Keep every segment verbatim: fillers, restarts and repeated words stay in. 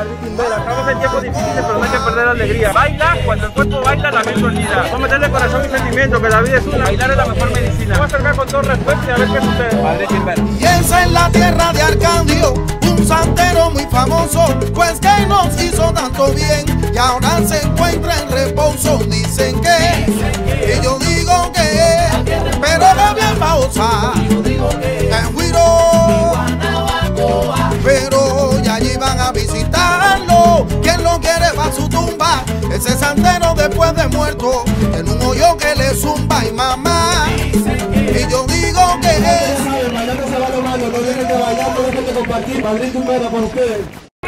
Madrid Timbera. Estamos en tiempos difíciles, pero no hay que perder la alegría. Baila, cuando el cuerpo baila, la mente olvida. Vamos a meterle corazón y sentimiento, que la vida es una. Bailar es la mejor medicina. Vamos a acercar con todo respeto y a ver qué sucede. Madrid Timbera. Y esa es la tierra de Arcandio, un santero muy famoso, pues que nos hizo tanto bien y ahora se encuentra en reposo. Dicen que, que yo digo que, pero de bien pausa, en Huiro, pero ya allí van a visitarlo. Quien lo quiere va a su tumba, ese santero después de muerto, en un hoyo que le zumba y mamá. Y yo digo que es. Mañana se va logrando, no dejen de bailar, no dejen de compartir. Madrid Timbera por ustedes.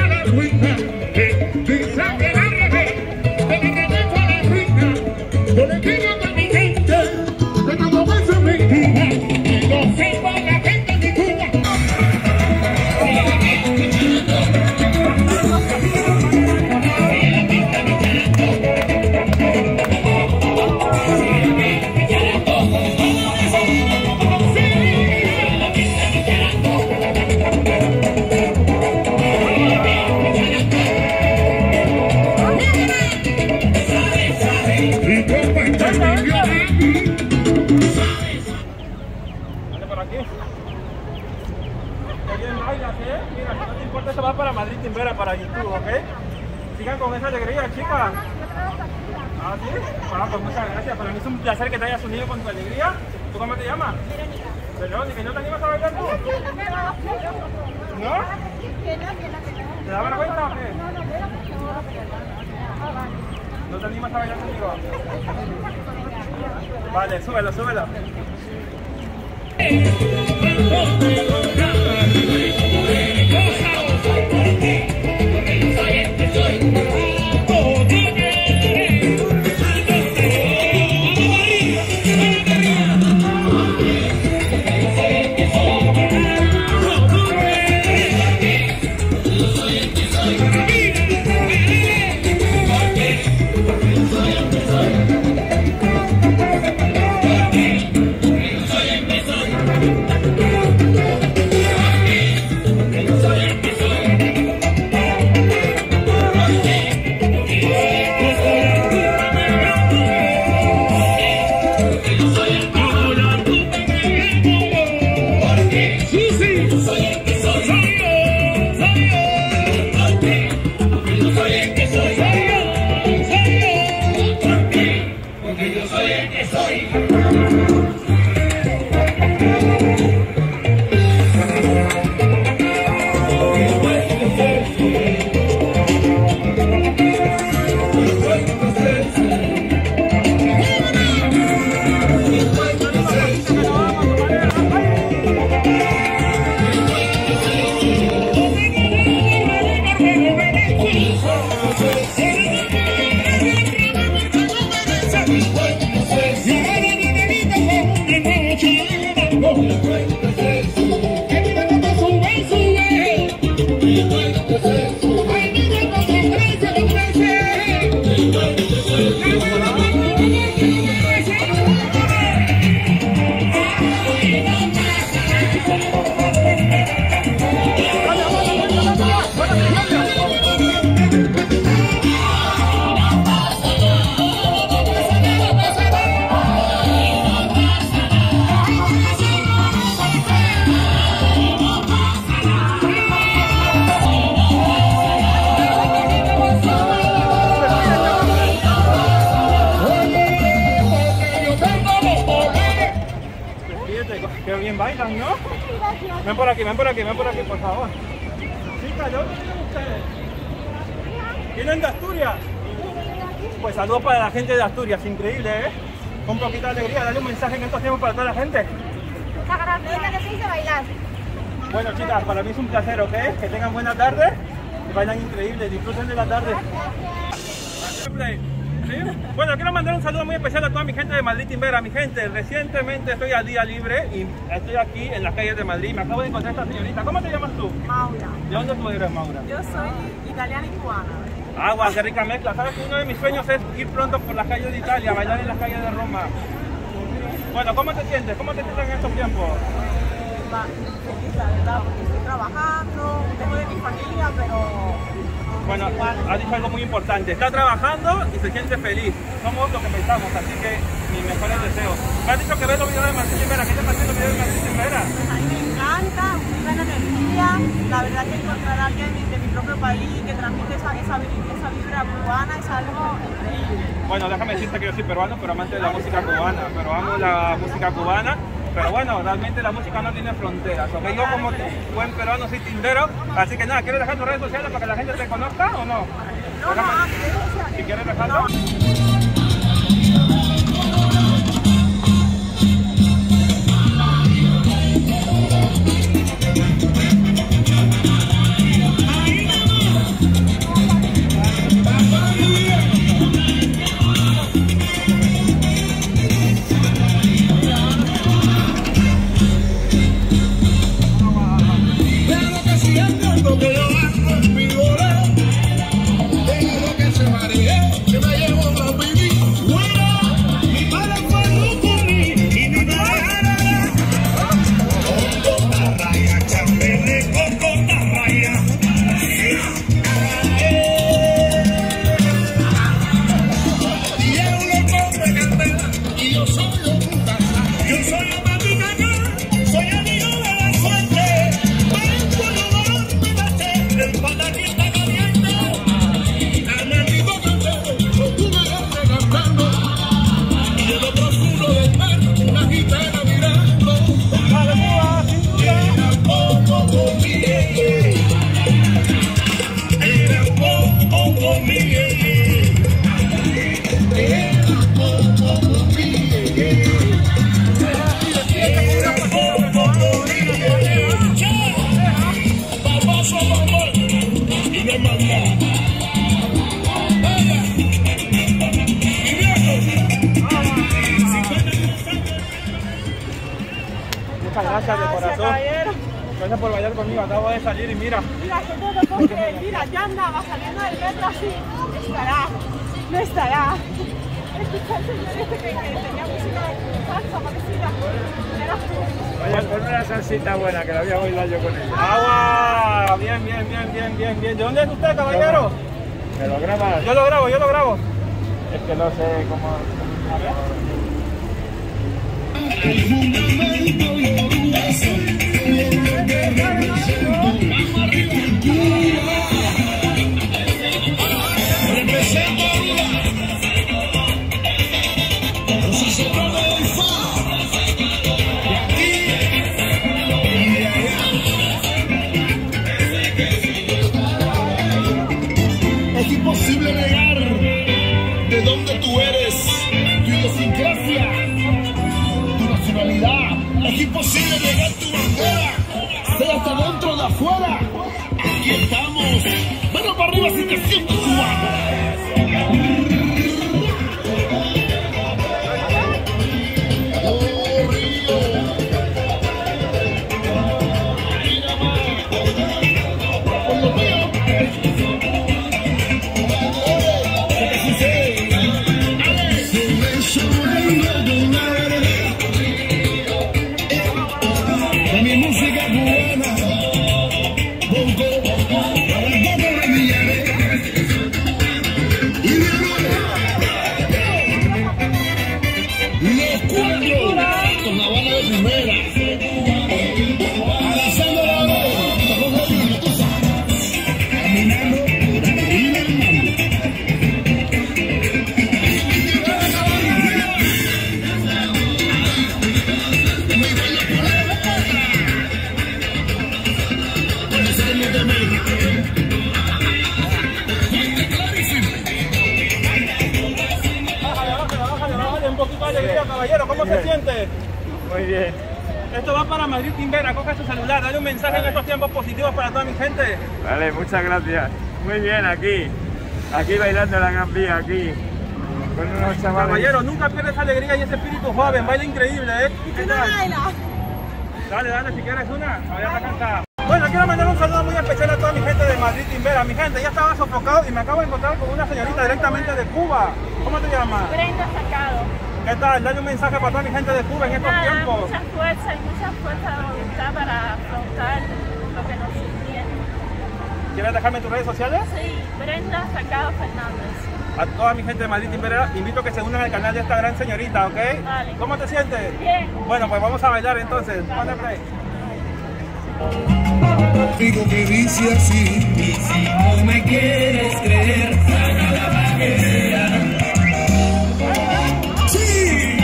Esto va para Madrid Timbera, para YouTube, ¿ok? Sigan con esa alegría, chicas. ¿Ah, sí? Ah, pues muchas gracias. Para mí es un placer que te hayas unido con tu alegría. ¿Tú cómo te llamas? Verónica. ¿Y no te animas a bailar tú? ¿No? ¿Te da vergüenza o qué? ¿No te animas a bailar conmigo? Vale, súbelo, súbelo. Qué bien bailan, ¿no? Ven por aquí, ven por aquí, ven por aquí, por favor. Chicas, ¿de dónde vienen ustedes? ¿Vienen de Asturias? Pues saludos para la gente de Asturias, increíble, ¿eh? Con poquita alegría, dale un mensaje en estos tiempos para toda la gente. Muchas gracias, que se hizo bailar. Bueno, chicas, para mí es un placer, ¿ok? Que tengan buena tarde, que bailan increíble, disfruten de la tarde. ¿Sí? Bueno, quiero mandar un saludo muy especial a toda mi gente de Madrid Timbera. Mi gente, recientemente estoy a día libre y estoy aquí en las calles de Madrid. Me acabo de encontrar a esta señorita. ¿Cómo te llamas tú? Maura. ¿De dónde tú eres, Maura? Yo soy italiana y cubana. Agua, qué rica mezcla. ¿Sabes que uno de mis sueños es ir pronto por las calles de Italia, bailar en las calles de Roma? Bueno, ¿cómo te sientes? ¿Cómo te sientes en estos tiempos? Feliz, la verdad, porque estoy trabajando, tengo de mi familia, pero Bueno, ha dicho algo muy importante. Está trabajando y se siente feliz. Somos lo que pensamos, así que mis mejores deseos. Me has dicho que ves los videos de Martín Rivera. ¿Qué te parecen los videos de Martín Rivera? A mí me encanta, muy buena energía. La verdad que encontrar a alguien de mi propio país que transmite esa, esa, esa vibra cubana es algo increíble. Bueno, déjame decirte que yo soy peruano, pero amante de la música cubana. Pero amo la música cubana. Pero bueno, realmente la música no tiene fronteras. ¿Okay? Yo como buen peruano soy tindero. Así que nada, ¿quieres dejar tus redes sociales para que la gente te conozca o no? No, no, si quieres dejarlo. Muchas gracias de corazón. Caballero. Gracias por bailar conmigo. Acabo de salir y mira. Mira, que todo porque, mira, ya andaba saliendo del metro así. Estará, no estará. Escucha el señor este que, que tenía música salsa parecida. Era tú. Oye, ponme una salsita buena que la voy a bailar yo con ella. ¡Agua! Bien, bien, bien, bien, bien, bien. ¿De dónde es usted, caballero? ¿Me lo grabas? Yo lo grabo, yo lo grabo. Es que no sé cómo... A ver. El fundamento glorioso de lo que represento. Vamos arriba. Represento los azotados del fa. De aquí y de allá. Es imposible negar de dónde tú eres, tu idiosincrasia. Es imposible negar tu bandera, sea hasta dentro o de afuera. Aquí estamos. Ven para arriba si te sientes cubano. Caballero, ¿cómo se siente? Muy bien. Esto va para Madrid Timbera, coge su celular, dale un mensaje en estos tiempos positivos para toda mi gente. Vale, muchas gracias. Muy bien, aquí. Aquí bailando la Gran Vía, aquí. Con unos chavales. Caballero, nunca pierdes alegría y ese espíritu joven, baila increíble, ¿eh? ¿Tú no bailas? Dale, dale, si quieres una, voy a cantar. Bueno, quiero mandar un saludo muy especial a toda mi gente de Madrid Timbera. Mi gente, ya estaba sofocado y me acabo de encontrar con una señorita directamente de Cuba. ¿Cómo te llamas? Brenda Sacado. ¿Qué tal? Dale un mensaje para toda mi gente de Cuba en estos Nada, tiempos. mucha fuerza y mucha fuerza de voluntad para afrontar lo que nos viene. ¿Quieres dejarme tus redes sociales? Sí, Brenda Sacado Fernández. A toda mi gente de Madrid Timbera, invito a que se unan al canal de esta gran señorita, ¿ok? Vale. ¿Cómo te sientes? Bien. Bueno, pues vamos a bailar entonces. Ponle play. Digo que dice así. Y si no me quieres creer, sácala para que sea. ¡Sí!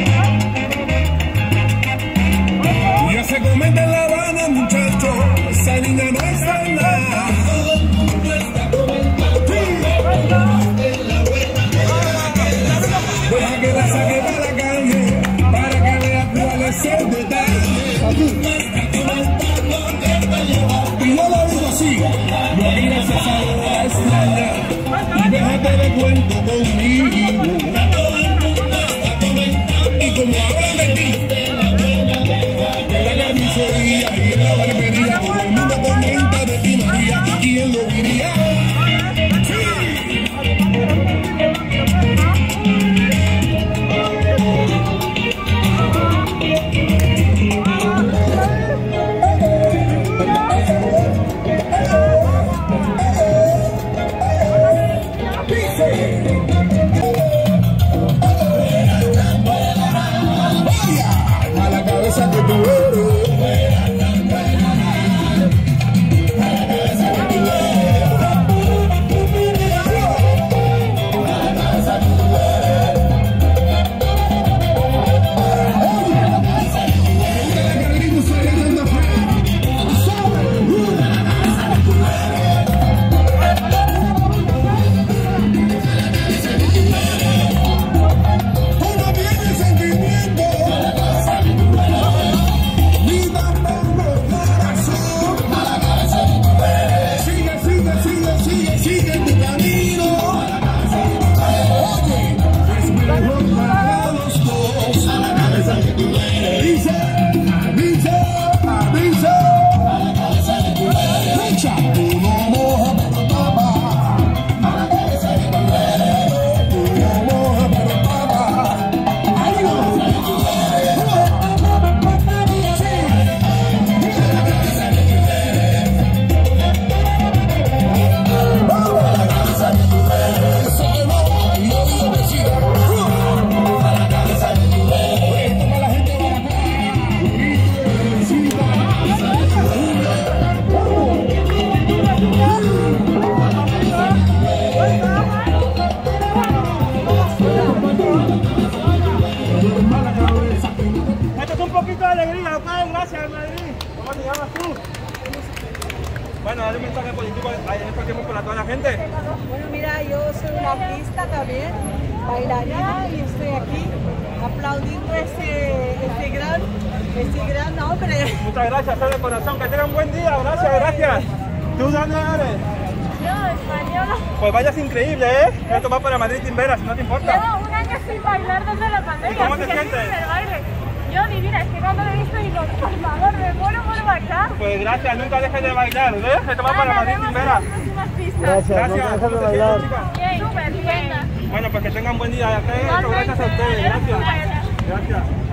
Ya se comenta en La Habana, muchachos. Esa niña no está en nada. Todo el mundo está comentando. Deja que la saque para la calle, para que vea cuál es el detalle. Y yo lo digo así, no mires esa hora extraña y déjate de cuento conmigo. Y como hablan de ti, en la carnicería y en la barbería, todo el mundo comenta de ti, María, ¿y quién lo diría? A la cabeza que tú eres. Bueno, dale un mensaje positivo en este tiempo para toda la gente. Bueno, mira, yo soy una artista también, bailarina, y estoy aquí aplaudiendo este, este, gran, este gran hombre. Muchas gracias, de corazón. Que tengan un buen día. Gracias, gracias. ¿Tú dónde eres? Yo, española. Pues vayas increíble, ¿eh? Esto va para Madrid Timbera, si no te importa. Llevo un año sin bailar desde la pandemia. ¿Y cómo te así que sientes? sí, el baile. Yo, divina, es que cuando lo he visto digo, por favor, me muero por bailar. Pues gracias, nunca dejes de bailar, ¿ves? Esto va para Madrid Timbera. Gracias, Gracias, ¿cómo te sientes, chica? Bien, súper bien. Bueno, pues que tengan buen día. Gracias a ustedes, gracias. Gracias.